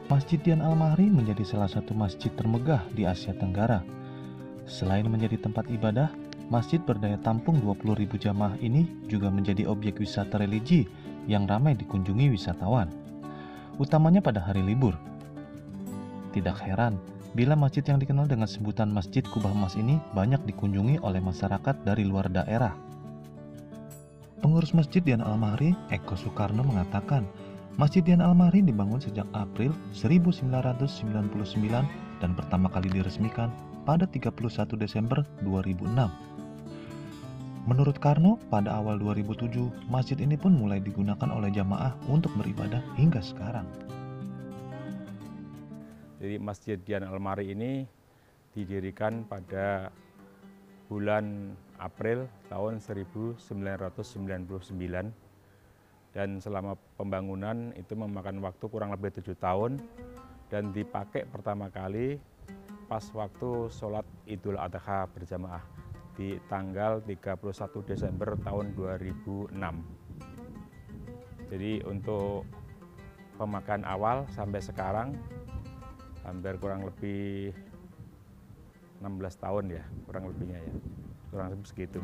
Masjid Dian Al-Mahri menjadi salah satu masjid termegah di Asia Tenggara. Selain menjadi tempat ibadah, masjid berdaya tampung 20.000 jamaah ini juga menjadi objek wisata religi yang ramai dikunjungi wisatawan, utamanya pada hari libur. Tidak heran bila masjid yang dikenal dengan sebutan Masjid Kubah Emas ini banyak dikunjungi oleh masyarakat dari luar daerah. Pengurus Masjid Dian Al-Mahri, Eko Soekarno, mengatakan Masjid Dian Al-Mahri dibangun sejak April 1999 dan pertama kali diresmikan pada 31 Desember 2006. Menurut Karno, pada awal 2007, masjid ini pun mulai digunakan oleh jamaah untuk beribadah hingga sekarang. Jadi Masjid Dian Al-Mahri ini didirikan pada bulan April tahun 1999 dan selama pembangunan itu memakan waktu kurang lebih 7 tahun dan dipakai pertama kali pas waktu sholat Idul Adha berjamaah di tanggal 31 Desember tahun 2006. Jadi untuk pemakaian awal sampai sekarang hampir kurang lebih 16 tahun ya, kurang lebihnya ya, kurang lebih segitu.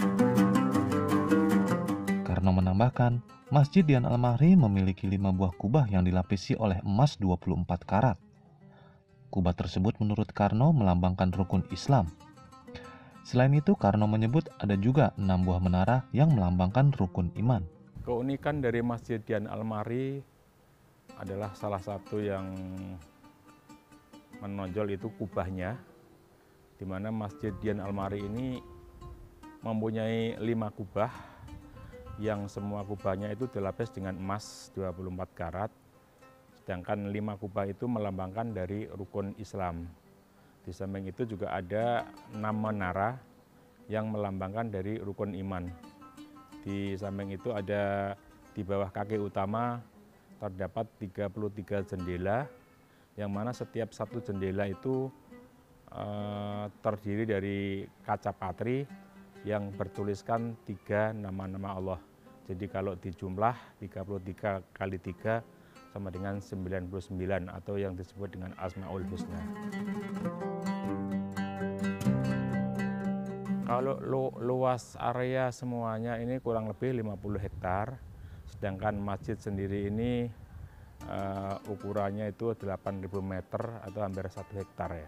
Karno menambahkan, Masjid Dian Al-Mahri memiliki 5 buah kubah yang dilapisi oleh emas 24 karat. Kubah tersebut menurut Karno melambangkan rukun Islam. Selain itu, Karno menyebut ada juga 6 buah menara yang melambangkan rukun iman. Keunikan dari Masjid Dian Al-Mahri adalah salah satu yang menonjol itu kubahnya, di mana Masjid Dian Al-Mahri ini mempunyai 5 kubah yang semua kubahnya itu dilapis dengan emas 24 karat, sedangkan 5 kubah itu melambangkan dari rukun Islam. Di samping itu juga ada 6 menara yang melambangkan dari rukun iman. Di samping itu ada di bawah kaki utama terdapat 33 jendela, yang mana setiap satu jendela itu terdiri dari kaca patri yang bertuliskan 3 nama-nama Allah. Jadi kalau dijumlah 33 kali 3 sama dengan 99 atau yang disebut dengan Asmaul Husna. Kalau luas area semuanya ini kurang lebih 50 hektar, sedangkan masjid sendiri ini ukurannya itu 8.000 meter atau hampir 1 hektar ya.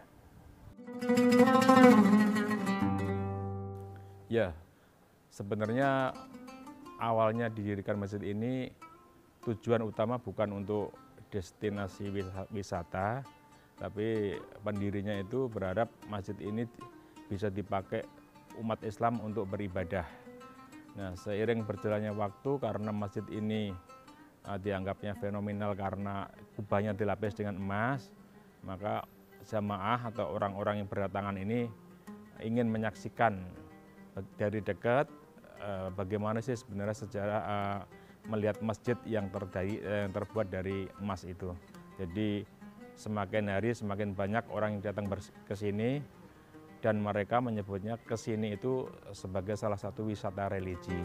Ya, sebenarnya awalnya didirikan masjid ini tujuan utama bukan untuk destinasi wisata, tapi pendirinya itu berharap masjid ini bisa dipakai umat Islam untuk beribadah. Nah, seiring berjalannya waktu karena masjid ini dianggapnya fenomenal karena kubahnya dilapis dengan emas, maka jamaah atau orang-orang yang berdatangan ini ingin menyaksikan dari dekat bagaimana sih sebenarnya sejarah melihat masjid yang terbuat dari emas itu. Jadi semakin hari semakin banyak orang yang datang ke sini dan mereka menyebutnya ke sini itu sebagai salah satu wisata religi.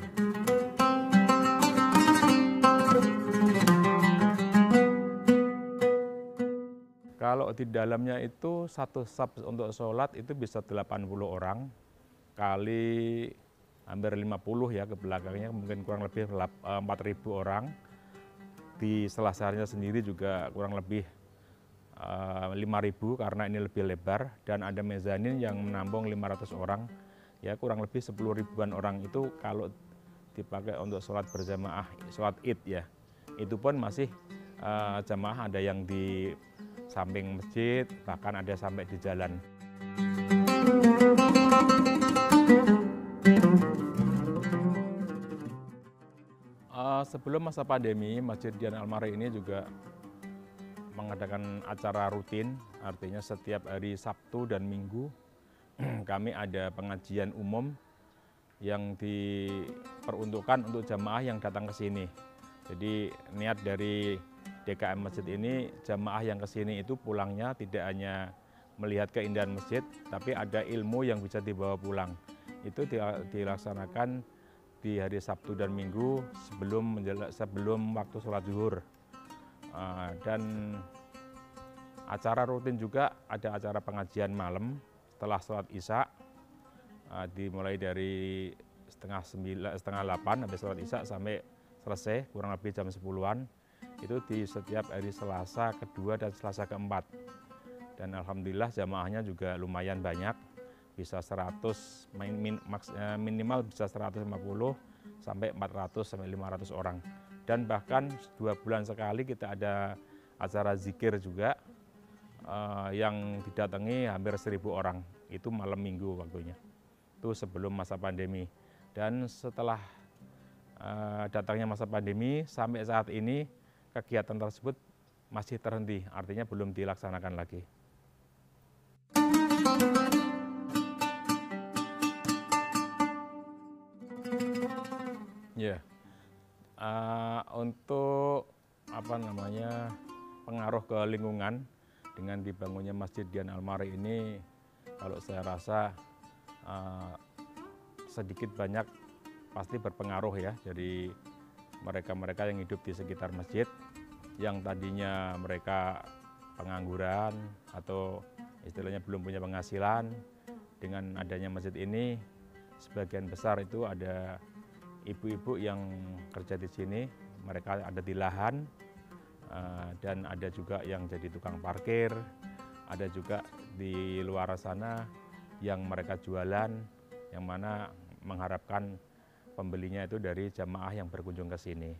Kalau di dalamnya itu satu saf untuk sholat itu bisa 80 orang kali hampir 50 ya ke belakangnya, mungkin kurang lebih 4.000 orang. Di selasarnya sendiri juga kurang lebih 5.000 karena ini lebih lebar, dan ada mezanin yang menampung 500 orang, ya kurang lebih 10 ribuan orang itu kalau dipakai untuk sholat berjamaah, sholat id ya. Itu pun masih jamaah ada yang di samping masjid, bahkan ada sampai di jalan. Sebelum masa pandemi, Masjid Dian Al-Mahri ini juga mengadakan acara rutin, artinya setiap hari Sabtu dan Minggu kami ada pengajian umum yang diperuntukkan untuk jamaah yang datang ke sini. Jadi niat dari DKM Masjid ini, jamaah yang ke sini itu pulangnya tidak hanya melihat keindahan masjid, tapi ada ilmu yang bisa dibawa pulang. Itu dilaksanakan di hari Sabtu dan Minggu sebelum waktu sholat zuhur. Dan Acara rutin juga ada acara pengajian malam setelah sholat Isya, dimulai dari setengah 8 habis sholat Isya sampai selesai kurang lebih jam 10-an. Itu di setiap hari Selasa kedua dan Selasa keempat. Dan alhamdulillah jamaahnya juga lumayan banyak, bisa 100, minimal bisa 150 sampai 400 sampai 500 orang. Dan bahkan 2 bulan sekali kita ada acara zikir juga yang didatangi hampir 1.000 orang. Itu malam minggu waktunya. Itu sebelum masa pandemi. Dan setelah datangnya masa pandemi sampai saat ini kegiatan tersebut masih terhenti, artinya belum dilaksanakan lagi. Ya, untuk pengaruh ke lingkungan dengan dibangunnya Masjid Dian Almari ini, kalau saya rasa sedikit banyak pasti berpengaruh ya. Jadi mereka-mereka yang hidup di sekitar masjid, yang tadinya mereka pengangguran atau istilahnya belum punya penghasilan, dengan adanya masjid ini, sebagian besar itu ada ibu-ibu yang kerja di sini, mereka ada di lahan, dan ada juga yang jadi tukang parkir, ada juga di luar sana yang mereka jualan, yang mana mengharapkan pembelinya itu dari jamaah yang berkunjung ke sini.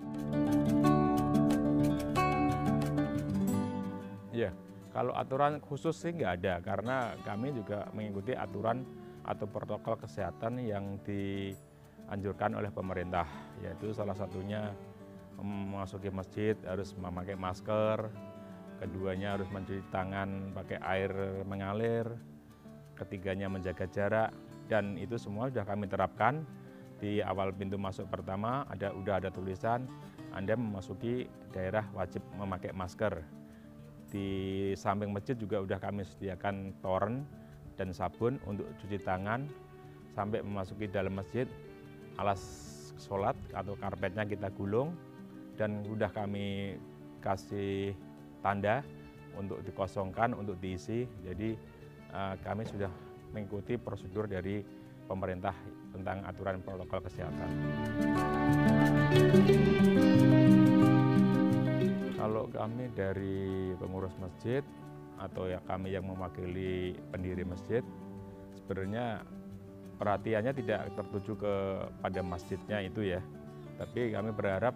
Ya, kalau aturan khusus sih nggak ada, karena kami juga mengikuti aturan atau protokol kesehatan yang dianjurkan oleh pemerintah, yaitu salah satunya memasuki masjid harus memakai masker, keduanya harus mencuci tangan pakai air mengalir, ketiganya menjaga jarak, dan itu semua sudah kami terapkan. Di awal pintu masuk pertama udah ada tulisan Anda memasuki daerah wajib memakai masker. Di samping masjid juga udah kami sediakan toren dan sabun untuk cuci tangan. Sampai memasuki dalam masjid, alas sholat atau karpetnya kita gulung dan udah kami kasih tanda untuk dikosongkan, untuk diisi. Jadi kami sudah mengikuti prosedur dari pemerintah tentang aturan protokol kesehatan. Kalau kami dari pengurus masjid atau ya kami yang mewakili pendiri masjid, sebenarnya perhatiannya tidak tertuju kepada masjidnya itu ya, tapi kami berharap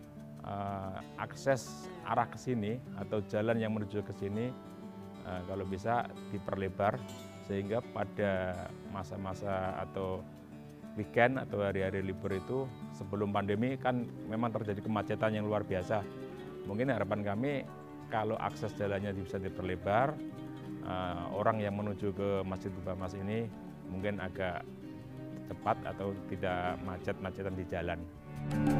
akses arah ke sini atau jalan yang menuju ke sini kalau bisa diperlebar, sehingga pada masa-masa atau weekend atau hari-hari libur itu sebelum pandemi kan memang terjadi kemacetan yang luar biasa. Mungkin harapan kami kalau akses jalannya bisa diperlebar, orang yang menuju ke Masjid Kubah Mas ini mungkin agak cepat atau tidak macet-macetan di jalan.